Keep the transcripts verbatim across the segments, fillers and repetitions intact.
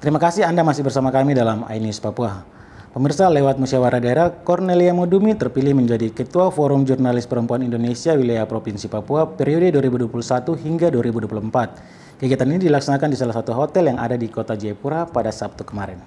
Terima kasih Anda masih bersama kami dalam iNews Papua. Pemirsa, lewat musyawarah daerah, Cornelia Modumi terpilih menjadi Ketua Forum Jurnalis Perempuan Indonesia Wilayah Provinsi Papua periode dua ribu dua puluh satu hingga dua ribu dua puluh empat. Kegiatan ini dilaksanakan di salah satu hotel yang ada di Kota Jayapura pada Sabtu kemarin.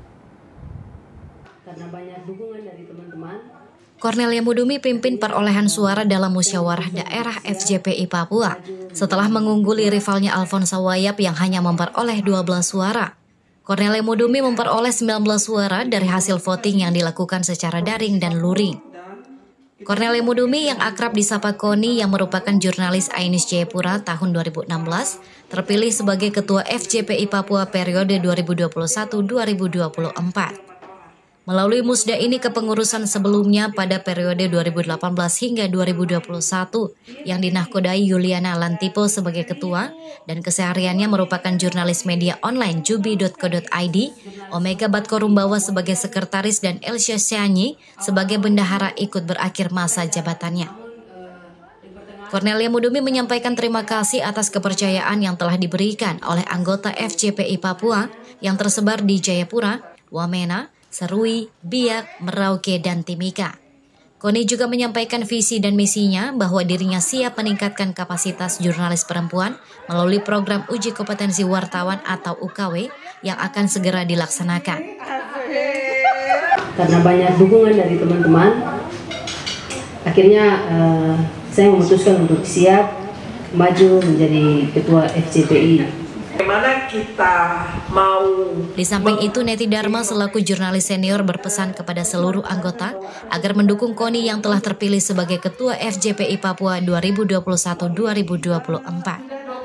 Karena banyak dukungan dari teman-teman, Cornelia Modumi pimpin perolehan suara dalam musyawarah daerah F J P I Papua setelah mengungguli rivalnya Alfonsa Wayap yang hanya memperoleh dua belas suara. Cornelia Modumi memperoleh sembilan belas suara dari hasil voting yang dilakukan secara daring dan luring. Cornelia Modumi yang akrab disapa Koni yang merupakan jurnalis iNews Jayapura tahun dua ribu enam belas terpilih sebagai Ketua F J P I Papua periode dua ribu dua puluh satu sampai dua ribu dua puluh empat. Melalui musda ini kepengurusan sebelumnya pada periode dua ribu delapan belas hingga dua ribu dua puluh satu yang dinahkodai Yuliana Lantipo sebagai ketua dan kesehariannya merupakan jurnalis media online jubi dot co dot i d, Omega Batkorumbawa sebagai sekretaris dan Elsia Syanyi sebagai bendahara ikut berakhir masa jabatannya. Cornelia Modumi menyampaikan terima kasih atas kepercayaan yang telah diberikan oleh anggota F J P I Papua yang tersebar di Jayapura, Wamena, Serui, Biak, Merauke, dan Timika. Koni juga menyampaikan visi dan misinya bahwa dirinya siap meningkatkan kapasitas jurnalis perempuan melalui program uji kompetensi wartawan atau U K W yang akan segera dilaksanakan. karena banyak dukungan dari teman-teman, akhirnya uh, saya memutuskan untuk siap maju menjadi Ketua F J P I. Bagaimana kita mau... Di samping itu, Neti Dharma selaku jurnalis senior berpesan kepada seluruh anggota agar mendukung Koni yang telah terpilih sebagai Ketua F J P I Papua dua ribu dua puluh satu sampai dua ribu dua puluh empat.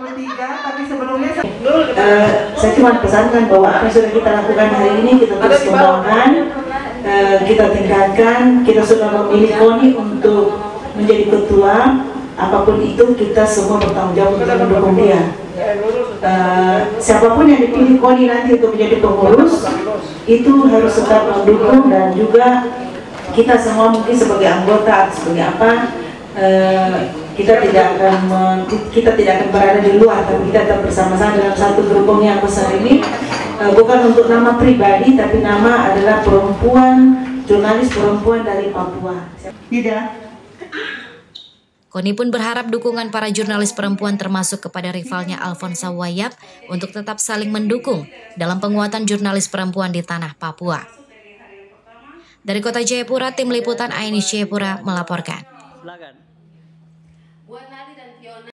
Uh, saya cuma pesankan bahwa apa yang sudah kita lakukan hari ini kita terus kembangkan, uh, kita tingkatkan. Kita sudah memilih Koni untuk menjadi ketua. Apapun itu kita semua bertanggung jawab untuk mendukung dia. Uh, siapapun yang dipilih Koni nanti untuk menjadi pengurus itu harus tetap mendukung, dan juga kita semua mungkin sebagai anggota sebagai apa uh, kita tidak akan kita tidak akan berada di luar, tapi kita tetap bersama-sama dalam satu gerbong yang besar ini, uh, bukan untuk nama pribadi tapi nama adalah perempuan, jurnalis perempuan dari Papua. Tidak. Koni pun berharap dukungan para jurnalis perempuan termasuk kepada rivalnya Alfonsa Wayap untuk tetap saling mendukung dalam penguatan jurnalis perempuan di tanah Papua. Dari Kota Jayapura, Tim Liputan iNews Jayapura melaporkan.